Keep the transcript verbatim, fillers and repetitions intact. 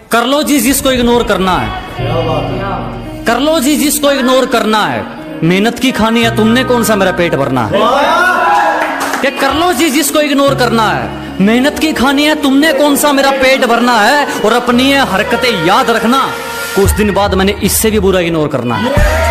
कर लो जी जिसको इग्नोर करना है, कर लो जी जिसको इग्नोर करना है, मेहनत की खानी है तुमने कौन सा मेरा पेट भरना है। कि कर लो जी जिसको इग्नोर करना है, मेहनत की खानी है तुमने कौन सा मेरा पेट भरना है। और अपनी हरकतें याद रखना, कुछ दिन बाद मैंने इससे भी बुरा इग्नोर करना है।